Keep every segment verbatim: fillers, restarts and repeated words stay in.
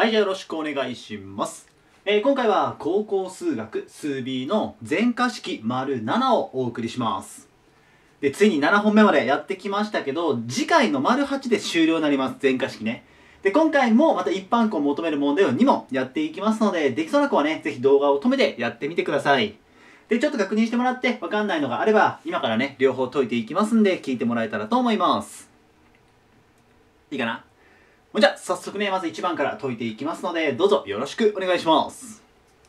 はい、じゃあよろしくお願いします。えー、今回は高校数学数 ビー の全化式 ⑤ をお送りします。で、ついにななほんめまでやってきましたけど、次回の ⑤ で終了になります。全化式ね。で、今回もまた一般校を求める問題をに問やっていきますので、できそうな子はね、ぜひ動画を止めてやってみてください。で、ちょっと確認してもらってわかんないのがあれば、今からね、両方解いていきますんで、聞いてもらえたらと思います。いいかな？じゃあ、早速ね、まずいちばんから解いていきますので、どうぞよろしくお願いします。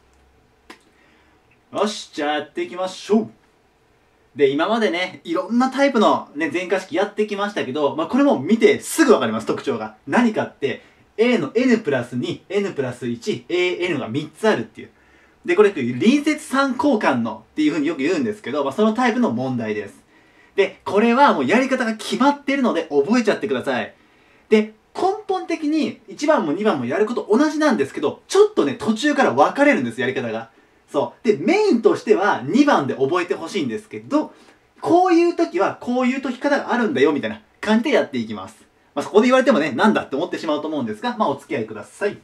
よし、じゃあやっていきましょう。で、今までね、いろんなタイプのね、全化式やってきましたけど、まあ、これも見てすぐわかります、特徴が。何かって、A の N プラスに、N プラスいち、エーエヌ がみっつあるっていう。で、これ、隣接三交換のっていう風によく言うんですけど、まあ、そのタイプの問題です。で、これはもうやり方が決まってるので覚えちゃってください。で、根本的にいちばんもにばんもやること同じなんですけど、ちょっとね、途中から分かれるんです、やり方が。そう。で、メインとしてはにばんで覚えてほしいんですけど、こういう時はこういう解き方があるんだよ、みたいな感じでやっていきます。まあ、そこで言われてもね、なんだって思ってしまうと思うんですが、まあ、お付き合いください。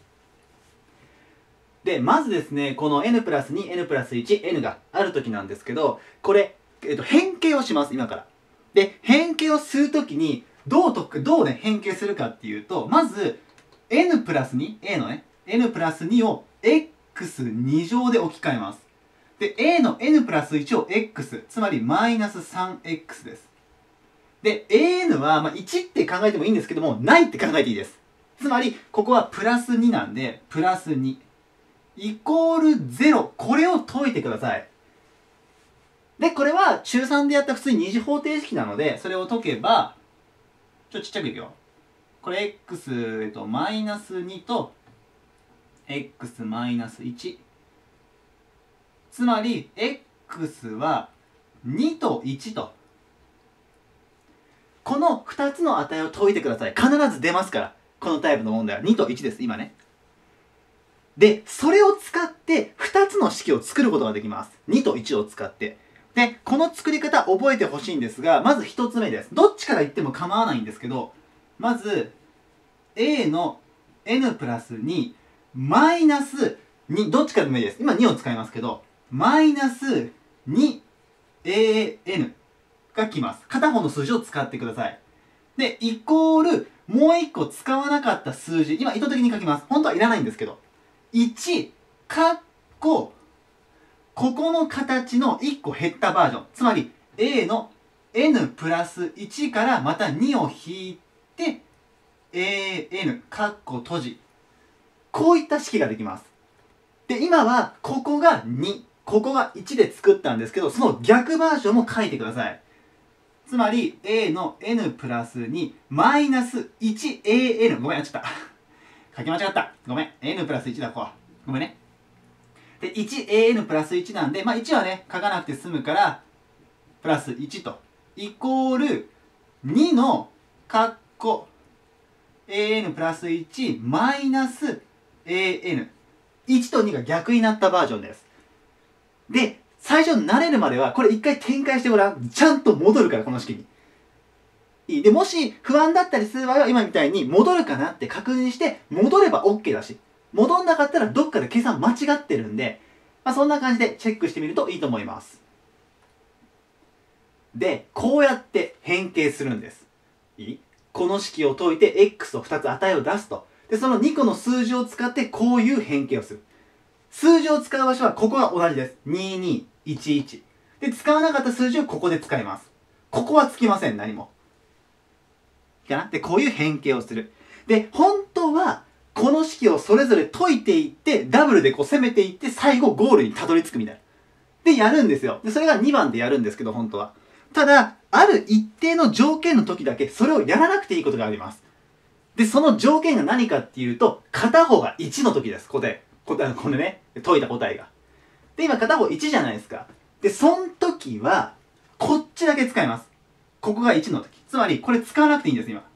で、まずですね、この N プラスに、N プラスいち、N がある時なんですけど、これ、えっと、変形をします、今から。で、変形をするときに、どうとく、どうね、変形するかっていうと、まず、N プラスに、A のね、N プラスにを エックスに 乗で置き換えます。で、A の N プラスいちを X、つまりマイナス さんエックス です。で、エーエヌ は、まあ、いちって考えてもいいんですけども、ないって考えていいです。つまり、ここはプラスになんで、プラスに。イコールゼロ。これを解いてください。で、これは中さんでやった普通に二次方程式なので、それを解けば、ちょっとちっちゃくいくよ。これ x、えっと、マイナスにと x マイナスいち。つまり、x はにといちと。このふたつの値を解いてください。必ず出ますから。このタイプの問題はにといちです、今ね。で、それを使ってふたつの式を作ることができます。にといちを使って。で、この作り方覚えてほしいんですが、まずひとつめです。どっちから言っても構わないんですけど、まず、A の N プラスに、マイナスに、どっちからでもいいです。今にを使いますけど、マイナス にエーエヌ が来ます。片方の数字を使ってください。で、イコール、もういっこ使わなかった数字、今意図的に書きます。本当はいらないんですけど、いち、かっこ、ここの形のいっこ減ったバージョン。つまり、A の N プラスいちからまたにを引いて、エーエヌ、かっこ閉じ。こういった式ができます。で、今は、ここがに、ここがいちで作ったんですけど、その逆バージョンも書いてください。つまり、A の N プラスに、マイナス いちエーエヌ。ごめん、やっちゃった。書き間違った。ごめん。N プラスいちだ、ここは。ごめんね。で、いちエーエヌ プラスいちなんで、まあいちはね、書かなくて済むから、プラスいちと、イコールにの、カッコ、エーエヌ プラスいち、マイナス エーエヌ。いちとにが逆になったバージョンです。で、最初慣れるまでは、これ一回展開してごらん。ちゃんと戻るから、この式に。いい。で、もし不安だったりする場合は、今みたいに戻るかなって確認して、戻れば OK だし、戻んなかったらどっかで計算間違ってるんで、まあ、そんな感じでチェックしてみるといいと思います。で、こうやって変形するんです。いい？この式を解いて x とふたつ値を出すと。で、そのにこの数字を使ってこういう変形をする。数字を使う場所はここが同じです。ににいちいち。で、使わなかった数字をここで使います。ここはつきません、何も。かな？で、こういう変形をする。で、本当は、この式をそれぞれ解いていって、ダブルでこう攻めていって、最後ゴールにたどり着くみたいな。で、やるんですよ。で、それがにばんでやるんですけど、本当は。ただ、ある一定の条件の時だけ、それをやらなくていいことがあります。で、その条件が何かっていうと、片方がいちの時です、答え。答え、これね、解いた答えが。で、今片方いちじゃないですか。で、その時は、こっちだけ使います。ここがいちの時。つまり、これ使わなくていいんです、今。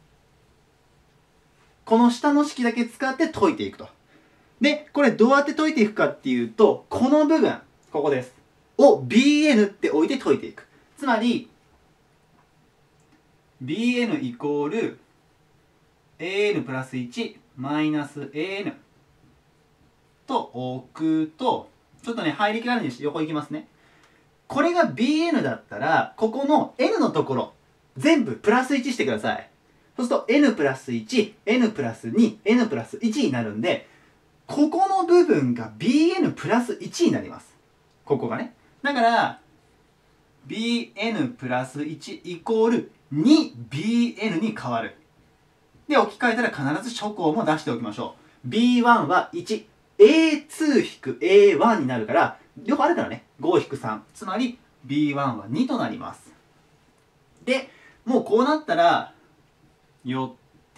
この下の式だけ使って解いていくと。で、これどうやって解いていくかっていうと、この部分、ここです。を ビーエヌ って置いて解いていく。つまり、ビーエヌ イコール エーエヌ プラスいちマイナス エーエヌ と置くと、ちょっとね、入りきらないんで横行きますね。これが ビーエヌ だったら、ここの N のところ、全部プラスいちしてください。そうすると N プラスいち、N プラスに、N プラスいちになるんで、ここの部分が ビーエヌ プラスいちになります。ここがね。だから、ビーエヌ プラスいちイコール にビーエヌ に変わる。で、置き換えたら必ず初項も出しておきましょう。ビーワン はいち、エーツー 引く エーワン になるから、両方あるからね。ご引くさん。つまり ビーワン はにとなります。で、もうこうなったら、よって、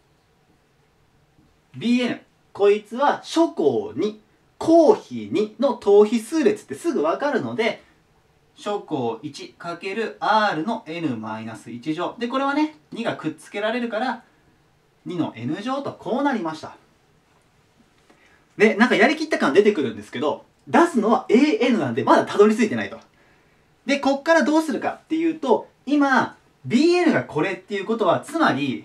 ビーエヌ、こいつは初項に、項比にの等比数列ってすぐわかるので、初項 いちかけるアール の エヌマイナスいち 乗。で、これはね、にがくっつけられるから、にの N 乗とこうなりました。で、なんかやりきった感出てくるんですけど、出すのは エーエヌ なんでまだたどり着いてないと。で、こっからどうするかっていうと、今、ビーエヌ がこれっていうことは、つまり、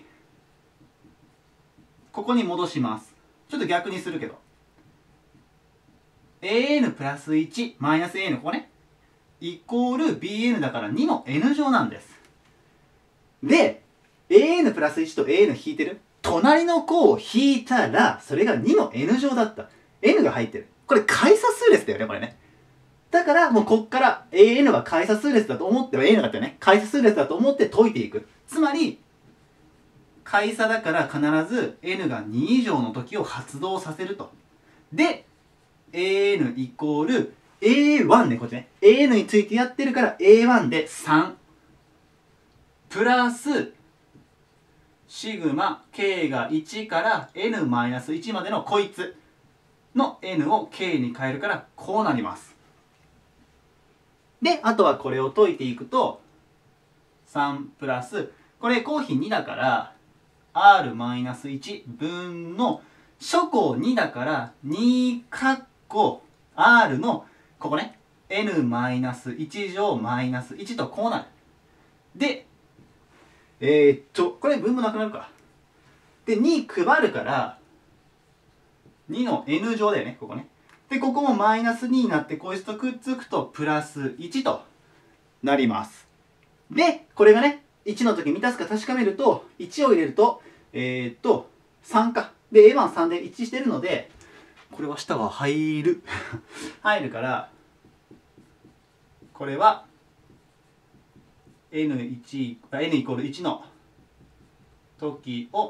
ここに戻します。ちょっと逆にするけど。エーエヌ プラスいちマイナス エーエヌ、ここね。イコール ビーエヌ だからにの N 乗なんです。で、エーエヌ プラスいちと エーエヌ 引いてる。隣の項を引いたら、それがにの N 乗だった。N が入ってる。これ、解差数列だよね、これね。だから、もうこっから エーエヌ は解差数列だと思って、エーエヌ だったよね。解差数列だと思って解いていく。つまり、解差だから必ず N がに以上の時を発動させると。で、エーエヌ イコール エーワン ね、こっちね。エーエヌ についてやってるから エーワン でさん。プラス、シグマ K がいちから エヌマイナスいち までのこいつの N を K に変えるからこうなります。で、あとはこれを解いていくと、さんプラス、これ項比にだから、アールマイナスいち 分の初項にだからにかっこ R のここね エヌマイナスいち 乗マイナスいちとこうなる。で、えー、っとこれ分母なくなるか。でに配るからにの N 乗だよね、ここね。でここもマイナスにになってこいつとくっつくとプラスいちとなります。でこれがねいちの時満たすか確かめるといちを入れるとえー、っとさんか。で エーワンさん で一致してるので、これは下は入る入るから、これは エヌいち N イコールいちの時を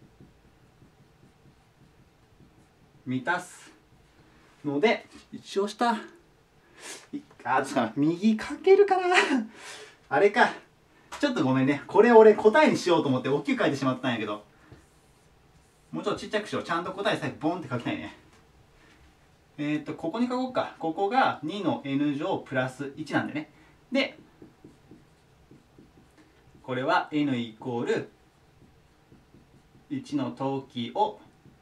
満たすので、一応下あつか右かけるかなあれか、ちょっとごめんね。これ俺答えにしようと思って大きく書いてしまったんやけど、もうちょっとちっちゃくしよう。ちゃんと答えさえボンって書きたいね。えっとここに書こうか。ここがにの N 乗プラスいちなんでね。でこれは N イコールいちの時を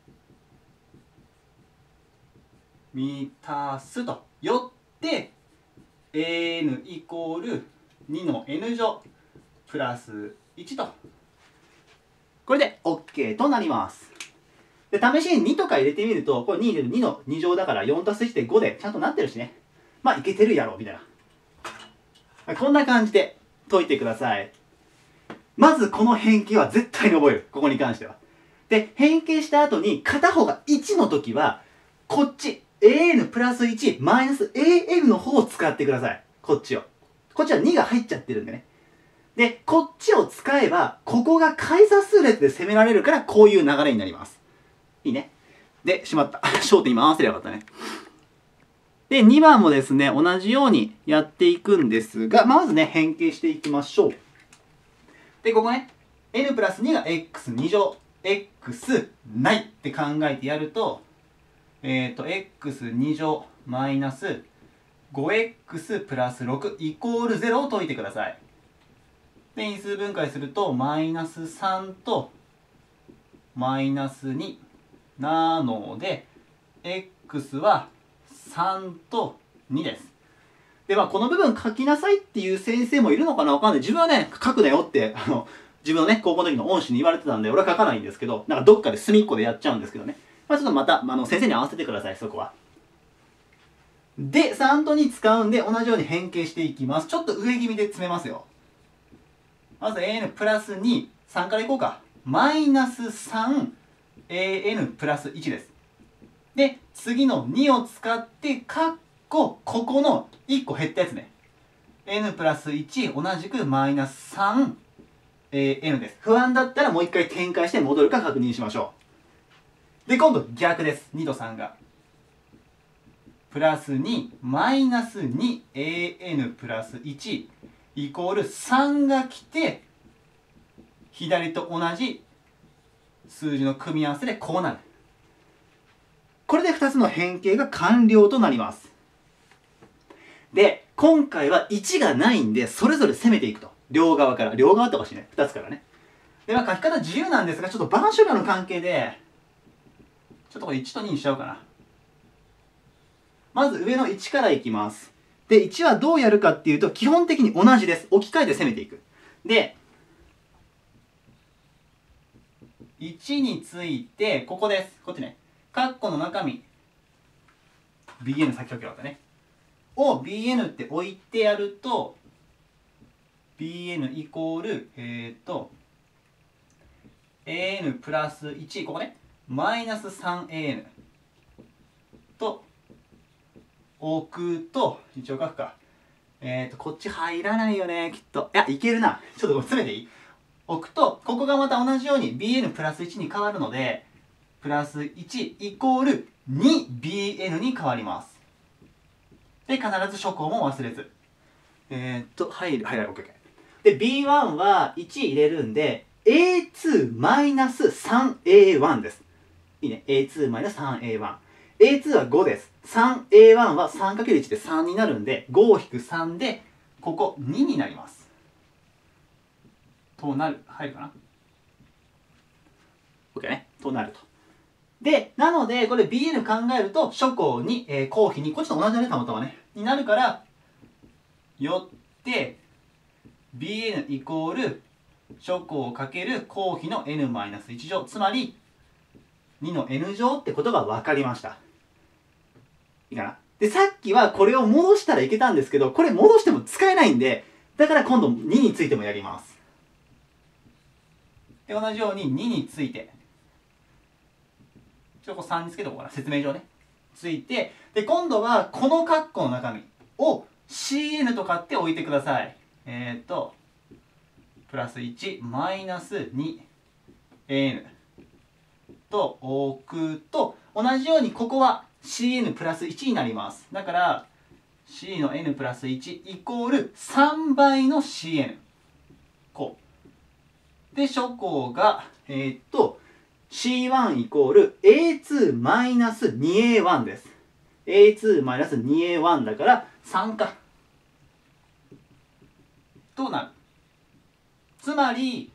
満たすと。よって エーエヌ イコールにの N 乗プラスいちと。これで OK となります。で試しににとか入れてみると、これに入れるにのに乗だからよんたすいちでごでちゃんとなってるしね。まあいけてるやろみたいな。こんな感じで解いてください。まずこの変形は絶対に覚える。ここに関しては。で変形した後に片方がいちの時はこっち エーエヌ プラスいちマイナス エーエヌ の方を使ってください。こっちを。こっちはにが入っちゃってるんでね。でこっちを使えばここが解差数列で攻められるから、こういう流れになります。いいね。でしまった焦点今合わせればよかったね。でにばんもですね同じようにやっていくんですが、まずね変形していきましょう。でここね N プラスにが エックスに 乗 X ないって考えてやると、えっと エックスに 乗マイナス ごエックス プラスろくイコールゼロを解いてください。で因数分解するとマイナスさんとマイナスになので X はさんとにです。でまあこの部分書きなさいっていう先生もいるのかな、わかんない。自分はね書くなよってあの自分のね、高校の時の恩師に言われてたんで、俺は書かないんですけど、なんかどっかで隅っこでやっちゃうんですけどね。まあちょっとまた、あの、先生に合わせてください、そこは。で、さんとに使うんで、同じように変形していきます。ちょっと上気味で詰めますよ。まず エーエヌ プラスに、さんからいこうか。マイナス さん、エーエヌ プラスいちです。で、次のにを使って、カッコ、ここのいっこ減ったやつね。n プラスいち、同じくマイナス さん、えー、n です。不安だったらもう一回展開して戻るか確認しましょう。で、今度逆です。にとさんが。プラスに、マイナス に、エーエヌ プラスいち、イコールさんが来て、左と同じ数字の組み合わせでこうなる。これでふたつの変形が完了となります。で、今回はいちがないんで、それぞれ攻めていくと。両側から。両側とかしね。ふたつからね。で、まあ書き方自由なんですが、ちょっと板書量の関係で、ちょっとこれいちとににしちゃおうかな。まず上のいちからいきます。で、いちはどうやるかっていうと、基本的に同じです。置き換えて攻めていく。で、いちについて、ここです。こっちね。カッコの中身。ビーエヌ 先書きだったね。を ビーエヌ って置いてやると、ビーエヌ イコール、えっと、エーエヌ プラスいち、ここね。マイナス さんエーエヌ と、置くと、一応書くか。えっと、こっち入らないよね、きっと。いや、いけるな。ちょっと詰めていい？置くと、ここがまた同じように ビーエヌ プラスいちに変わるので、プラスいちイコール にビーエヌ に変わります。で、必ず初項も忘れず。えー、っと、入る、入る、オッケーオッケー。で、ビーワン はいち入れるんで、エーツー マイナス さんエーワン です。いいね。エーツー マイナス さんエーワン。エーツー はごです。さんエーワン は さんかけるいち でさんになるんで、ご引くさんで、ここにになります。となる。入るかな？ OK ね。となると。で、なので、これ ビーエヌ 考えると、初項に、えー、項比に、こっちと同じだね、たまたまね。になるから、よって、ビーエヌ イコール、初項かける項比の エヌマイナスいち 乗。つまり、にの n 乗ってことが分かりました。いいかな？で、さっきはこれを戻したらいけたんですけど、これ戻しても使えないんで、だから今度にについてもやります。で、同じようににについて、ちょっとここさんにつけとこうかな。説明上ね。ついて、で、今度はこの括弧の中身を シーエヌ とかって置いてください。えー、っと、プラスいち、マイナス にエーエヌ と置くと、同じようにここは シーエヌ プラスいちになります。だから、C の N プラスいちイコールさんばいの シーエヌ。こう。で、初項が、えー、っと、シーワン イコール エーツー マイナス にエーワン です。エーツー マイナス にエーワン だからさんか。となる。つまり、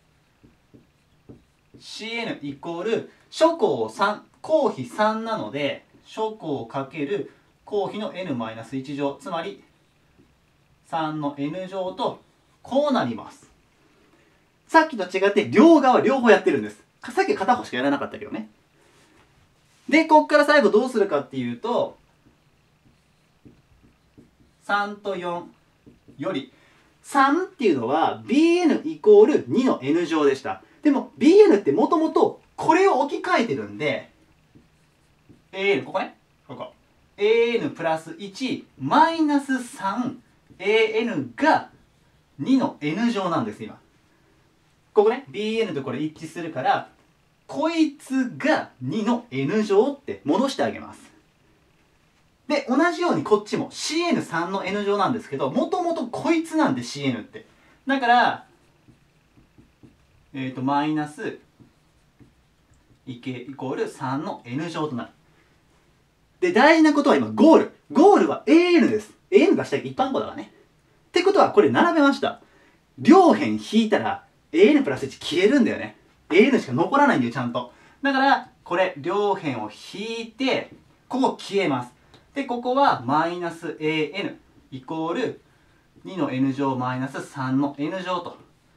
シーエヌ イコール初項さん、項比さんなので、初項かける項比の エヌマイナスいち 乗、つまりさんの n 乗とこうなります。さっきと違って両側両方やってるんです。さっき片方しかやらなかったけどね。で、こっから最後どうするかっていうと、さんとよんより、さんっていうのは ビーエヌ イコールにの n 乗でした。でも ビーエヌ ってもともとこれを置き換えてるんで、エーエヌ、ここね。ここ。エーエヌ プラスいち、マイナス さん、エーエヌ がにの n 乗なんです、今。ここね、ビーエヌ とこれ一致するから、こいつがにの n 乗って戻してあげます。で、同じようにこっちも シーエヌさん の n 乗なんですけど、もともとこいつなんで シーエヌ って。だから、えっと、マイナス、イコールさんの n 乗となる。で、大事なことは今、ゴール。ゴールは エーエヌ です。エーエヌ が下一般項だからね。ってことは、これ並べました。両辺引いたら、エーエヌ プラスいち消えるんだよね。エーエヌ しか残らないんだよ、ちゃんと。だから、これ、両辺を引いて、ここ消えます。で、ここは、マイナス エーエヌ イコールにの n 乗マイナスさんの n 乗と。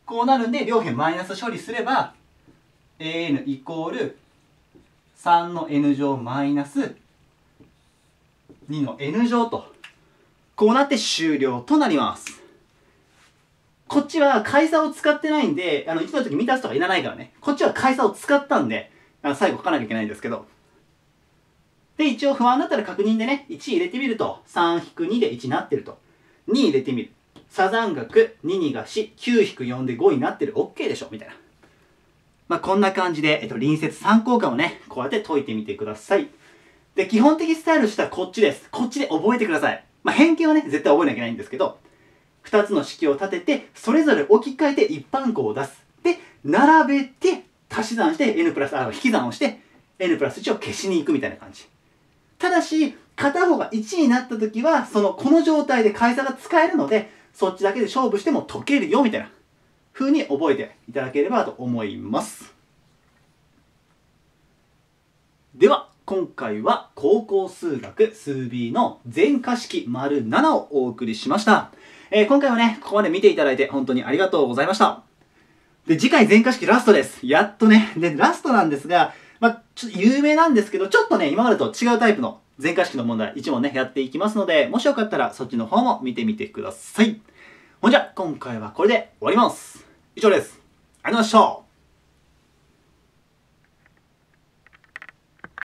こうなるんで両辺マイナス処理すれば エーエヌ イコールさんの N 乗マイナスにの N 乗と、こうなって終了となります。こっちは解差を使ってないんで、あのいちの時満たすとかいらないからね。こっちは解差を使ったんで、あの最後書かなきゃいけないんですけど。で、一応不安だったら確認でね、いち入れてみると、さん引くにでいちになってると。に入れてみる。差残額、ににがし、きゅう引くよんでごになってる。OK でしょみたいな。まあ、こんな感じで、えっと、隣接参考感をね、こうやって解いてみてください。で、基本的スタイルとしてはこっちです。こっちで覚えてください。まあ、変形はね、絶対覚えなきゃいけないんですけど、ふたつの式を立てて、それぞれ置き換えて一般項を出す。で、並べて、足し算して n プラス、あ、引き算をして、n プラスいちを消しに行くみたいな感じ。ただし、片方がいちになった時は、その、この状態で解差が使えるので、そっちだけで勝負しても解けるよ、みたいな風に覚えていただければと思います。では、今回は高校数学数 ビー の全化式 ⑤ をお送りしました。えー、今回はね、ここまで見ていただいて本当にありがとうございました。で、次回全化式ラストです。やっとね。で、ラストなんですが、まあ、ちょっと有名なんですけど、ちょっとね、今までと違うタイプの全化式の問題、いち問ね、やっていきますので、もしよかったらそっちの方も見てみてください。ほんじゃ、今回はこれで終わります。以上です。ありがとうございました。